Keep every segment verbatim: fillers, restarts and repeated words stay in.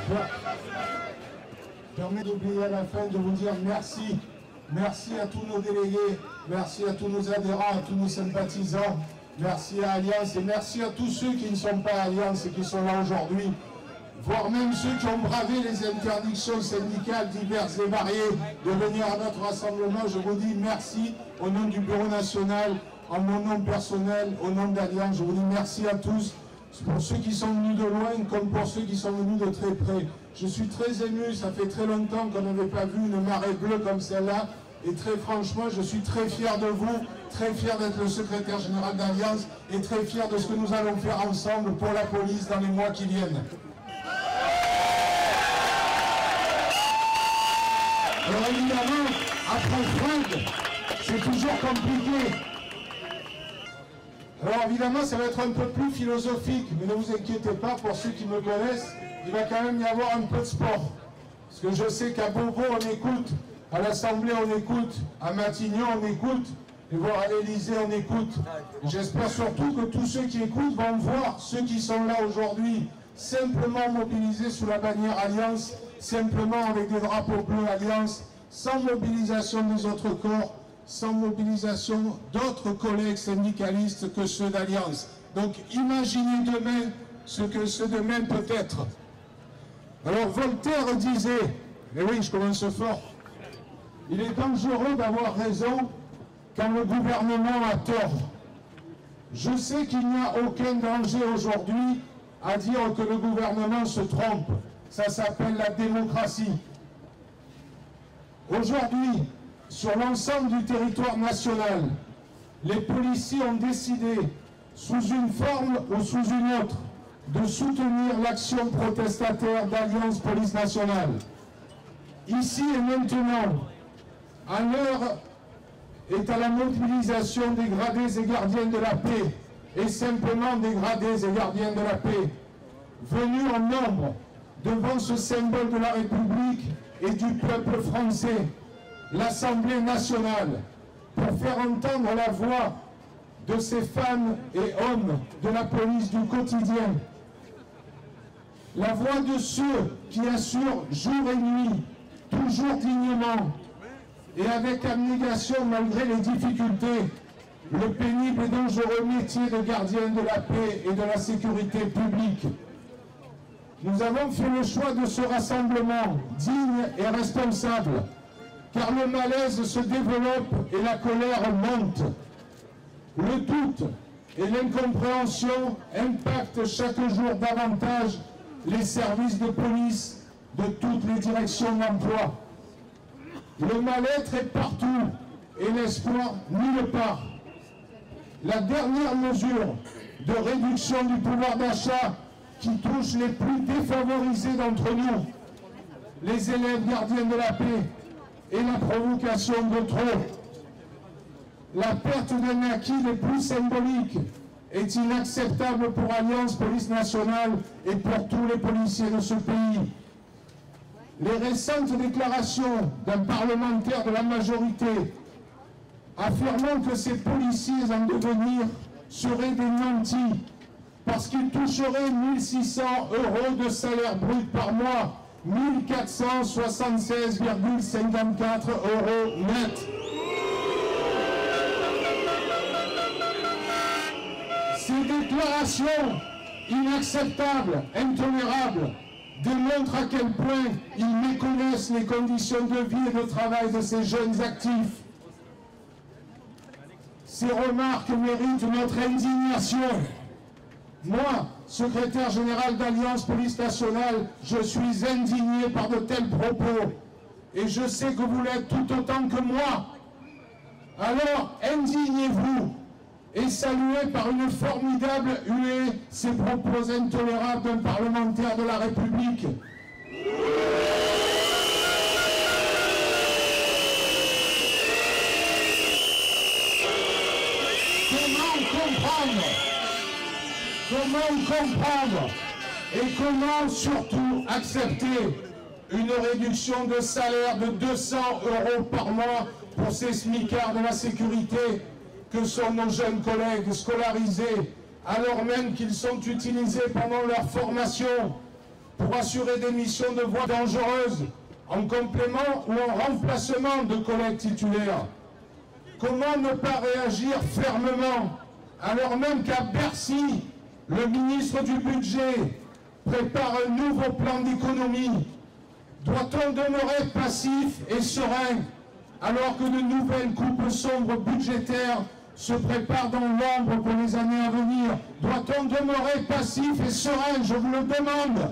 Permet d'oublier à la fin de vous dire merci. Merci à tous nos délégués, merci à tous nos adhérents, à tous nos sympathisants, merci à Alliance et merci à tous ceux qui ne sont pas Alliance et qui sont là aujourd'hui, voire même ceux qui ont bravé les interdictions syndicales diverses et variées de venir à notre rassemblement. Je vous dis merci au nom du Bureau national, en mon nom personnel, au nom d'Alliance. Je vous dis merci à tous, pour ceux qui sont venus de loin comme pour ceux qui sont venus de très près. Je suis très ému, ça fait très longtemps qu'on n'avait pas vu une marée bleue comme celle-là. Et très franchement, je suis très fier de vous, très fier d'être le secrétaire général d'Alliance et très fier de ce que nous allons faire ensemble pour la police dans les mois qui viennent. Alors évidemment, après Freud, c'est toujours compliqué. Alors évidemment, ça va être un peu plus philosophique, mais ne vous inquiétez pas, pour ceux qui me connaissent, il va quand même y avoir un peu de sport. Parce que je sais qu'à Beauvau, on écoute, à l'Assemblée, on écoute, à Matignon, on écoute, et voir à l'Élysée, on écoute. J'espère surtout que tous ceux qui écoutent vont voir ceux qui sont là aujourd'hui, simplement mobilisés sous la bannière Alliance, simplement avec des drapeaux bleus Alliance, sans mobilisation des autres corps, sans mobilisation d'autres collègues syndicalistes que ceux d'Alliance. Donc imaginez demain ce que ce demain peut être. Alors Voltaire disait, et oui, je commence fort, il est dangereux d'avoir raison quand le gouvernement a tort. Je sais qu'il n'y a aucun danger aujourd'hui à dire que le gouvernement se trompe. Ça s'appelle la démocratie. Aujourd'hui, sur l'ensemble du territoire national, les policiers ont décidé, sous une forme ou sous une autre, de soutenir l'action protestataire d'Alliance Police Nationale. Ici et maintenant, à l'heure est à la mobilisation des gradés et gardiens de la paix, et simplement des gradés et gardiens de la paix, venus en nombre devant ce symbole de la République et du peuple français, l'Assemblée nationale, pour faire entendre la voix de ces femmes et hommes de la police du quotidien, la voix de ceux qui assurent jour et nuit, toujours dignement et avec abnégation malgré les difficultés, le pénible et dangereux métier de gardien de la paix et de la sécurité publique. Nous avons fait le choix de ce rassemblement digne et responsable, car le malaise se développe et la colère monte. Le doute et l'incompréhension impactent chaque jour davantage les services de police de toutes les directions d'emploi. Le mal-être est partout et l'espoir nulle part. La dernière mesure de réduction du pouvoir d'achat qui touche les plus défavorisés d'entre nous, les élèves gardiens de la paix, et la provocation de trop. La perte d'un acquis les plus symboliques est inacceptable pour Alliance Police Nationale et pour tous les policiers de ce pays. Les récentes déclarations d'un parlementaire de la majorité affirmant que ces policiers en devenir seraient des nantis parce qu'ils toucheraient mille six cents euros de salaire brut par mois, mille quatre cent soixante-seize virgule cinquante-quatre euros net. Ces déclarations inacceptables, intolérables, démontrent à quel point ils méconnaissent les conditions de vie et de travail de ces jeunes actifs. Ces remarques méritent notre indignation. Moi, secrétaire général d'Alliance Police Nationale, je suis indigné par de tels propos. Et je sais que vous l'êtes tout autant que moi. Alors, indignez-vous et saluez par une formidable huée ces propos intolérables d'un parlementaire de la République. Comment comprendre Comment comprendre et comment surtout accepter une réduction de salaire de deux cents euros par mois pour ces smicards de la sécurité que sont nos jeunes collègues scolarisés, alors même qu'ils sont utilisés pendant leur formation pour assurer des missions de voie dangereuses en complément ou en remplacement de collègues titulaires? Comment ne pas réagir fermement alors même qu'à Bercy, le ministre du Budget prépare un nouveau plan d'économie? Doit-on demeurer passif et serein alors que de nouvelles coupes sombres budgétaires se préparent dans l'ombre pour les années à venir? Doit-on demeurer passif et serein? Je vous le demande.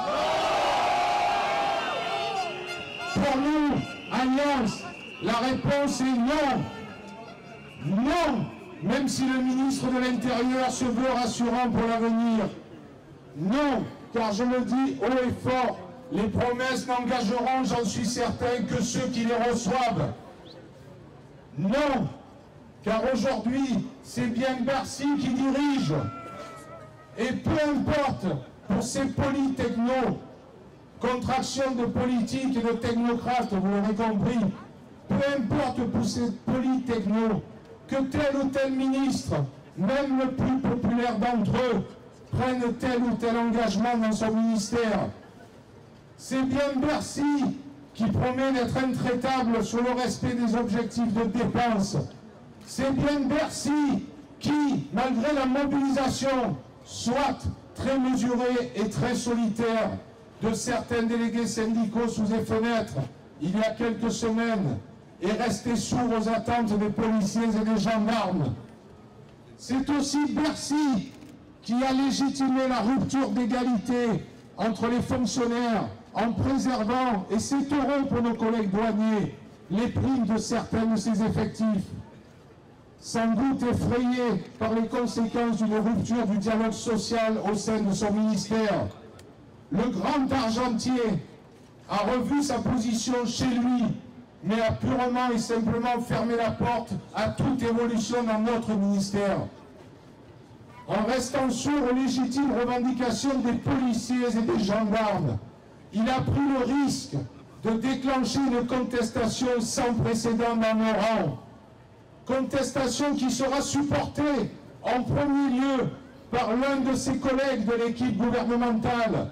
Pour nous, Alliance, la réponse est non. Non, même si le ministre de l'Intérieur se veut rassurant pour l'avenir. Non, car je le dis haut et fort, les promesses n'engageront, j'en suis certain, que ceux qui les reçoivent. Non, car aujourd'hui, c'est bien Bercy qui dirige. Et peu importe pour ces polytechnos, contraction de politique et de technocrates, vous l'aurez compris, peu importe pour ces polytechnos, que tel ou tel ministre, même le plus populaire d'entre eux, prenne tel ou tel engagement dans son ministère. C'est bien Bercy qui promet d'être intraitable sur le respect des objectifs de dépenses. C'est bien Bercy qui, malgré la mobilisation, soit très mesurée et très solitaire, de certains délégués syndicaux sous les fenêtres, il y a quelques semaines, est resté sourd aux attentes des policiers et des gendarmes. C'est aussi Bercy qui a légitimé la rupture d'égalité entre les fonctionnaires en préservant, et c'est heureux pour nos collègues douaniers, les primes de certains de ses effectifs. Sans doute effrayé par les conséquences d'une rupture du dialogue social au sein de son ministère, le grand argentier a revu sa position chez lui, mais a purement et simplement fermé la porte à toute évolution dans notre ministère. En restant sourd aux légitimes revendications des policiers et des gendarmes, il a pris le risque de déclencher une contestation sans précédent dans nos rangs. Contestation qui sera supportée en premier lieu par l'un de ses collègues de l'équipe gouvernementale,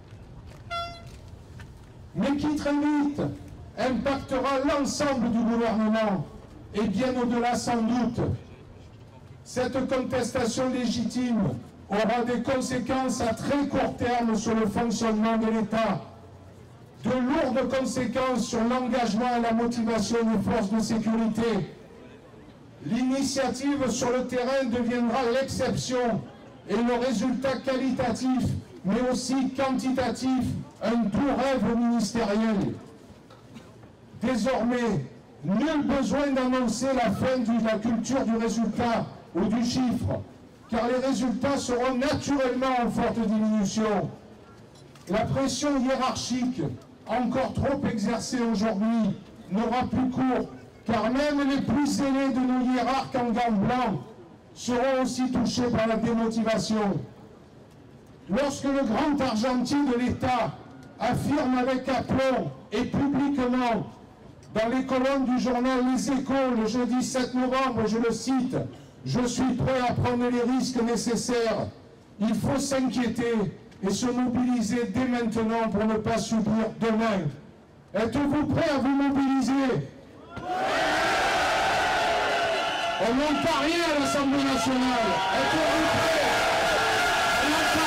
mais qui très vite impactera l'ensemble du gouvernement, et bien au-delà sans doute. Cette contestation légitime aura des conséquences à très court terme sur le fonctionnement de l'État, de lourdes conséquences sur l'engagement et la motivation des forces de sécurité. L'initiative sur le terrain deviendra l'exception et le résultat qualitatif, mais aussi quantitatif, un doux rêve ministériel. Désormais, nul besoin d'annoncer la fin de la culture du résultat ou du chiffre, car les résultats seront naturellement en forte diminution. La pression hiérarchique, encore trop exercée aujourd'hui, n'aura plus cours, car même les plus zélés de nos hiérarques en gants blancs seront aussi touchés par la démotivation. Lorsque le grand argentier de l'État affirme avec aplomb et publiquement dans les colonnes du journal Les Échos le jeudi sept novembre, je le cite, « Je suis prêt à prendre les risques nécessaires. Il faut s'inquiéter et se mobiliser dès maintenant pour ne pas subir demain. » Êtes-vous prêt à vous mobiliser? On n'entend rien à l'Assemblée nationale. Êtes-vous prêt? On n'entend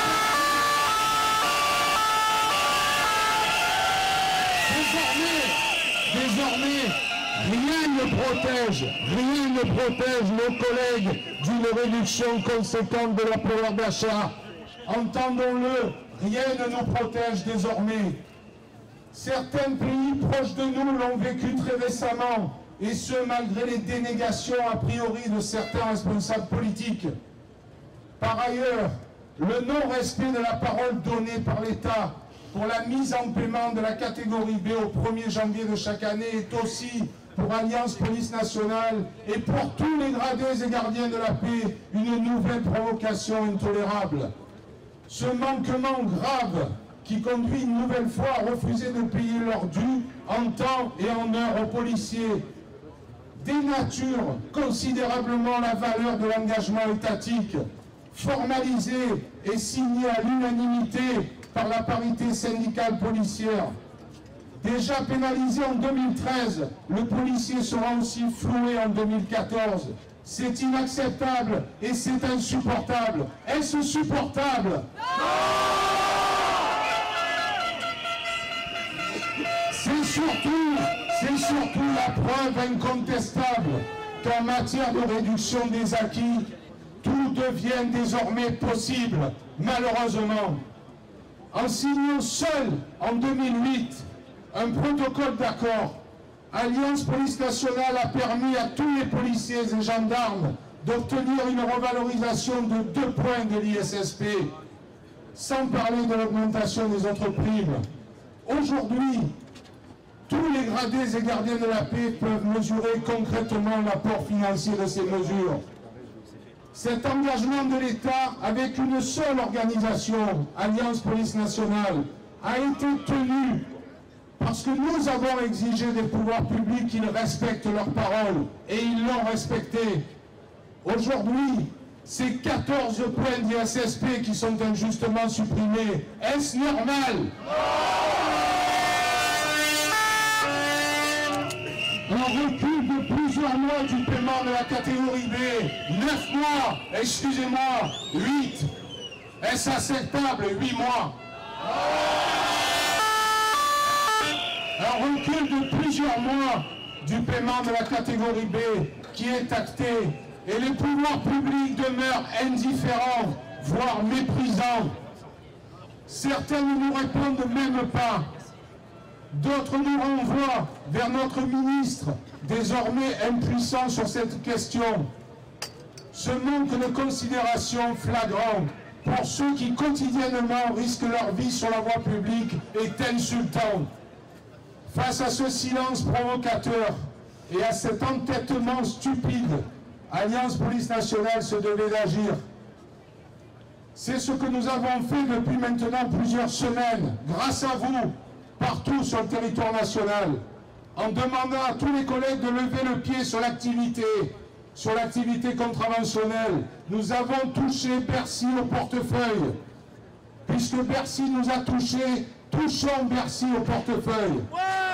rien. Désormais, désormais, rien ne protège, rien ne protège nos collègues d'une réduction conséquente de la pouvoir d'achat. Entendons-le, rien ne nous protège désormais. Certains pays proches de nous l'ont vécu très récemment, et ce malgré les dénégations a priori de certains responsables politiques. Par ailleurs, le non-respect de la parole donnée par l'État pour la mise en paiement de la catégorie B au premier janvier de chaque année est aussi, pour Alliance Police Nationale et pour tous les gradés et gardiens de la paix, une nouvelle provocation intolérable. Ce manquement grave qui conduit une nouvelle fois à refuser de payer leur dû en temps et en heure aux policiers, dénature considérablement la valeur de l'engagement étatique, formalisé et signé à l'unanimité par la parité syndicale policière. Déjà pénalisé en deux mille treize, le policier sera aussi floué en deux mille quatorze. C'est inacceptable et c'est insupportable. Est-ce supportable? C'est surtout, c'est surtout la preuve incontestable qu'en matière de réduction des acquis, tout devient désormais possible, malheureusement. En signant seul en deux mille huit un protocole d'accord, Alliance Police Nationale a permis à tous les policiers et gendarmes d'obtenir une revalorisation de deux points de l'I S S P, sans parler de l'augmentation des autres primes. Aujourd'hui, tous les gradés et gardiens de la paix peuvent mesurer concrètement l'apport financier de ces mesures. Cet engagement de l'État avec une seule organisation, Alliance Police Nationale, a été tenu parce que nous avons exigé des pouvoirs publics qu'ils respectent leurs paroles et ils l'ont respecté. Aujourd'hui, c'est quatorze points d'I S S P qui sont injustement supprimés. Est-ce normal? On recule de plusieurs mois du paiement de la catégorie B. neuf mois, excusez-moi, huit. Est-ce acceptable? huit mois. Un recul de plusieurs mois du paiement de la catégorie B qui est acté et les pouvoirs publics demeurent indifférents, voire méprisants. Certains ne nous répondent même pas. D'autres nous renvoient vers notre ministre, désormais impuissant sur cette question. Ce manque de considération flagrant pour ceux qui quotidiennement risquent leur vie sur la voie publique est insultant. Face à ce silence provocateur et à cet entêtement stupide, Alliance Police Nationale se devait d'agir. C'est ce que nous avons fait depuis maintenant plusieurs semaines, grâce à vous, partout sur le territoire national, en demandant à tous les collègues de lever le pied sur l'activité, sur l'activité contraventionnelle. Nous avons touché Bercy au portefeuille. Puisque Bercy nous a touchés, touchons Bercy au portefeuille. Ouais!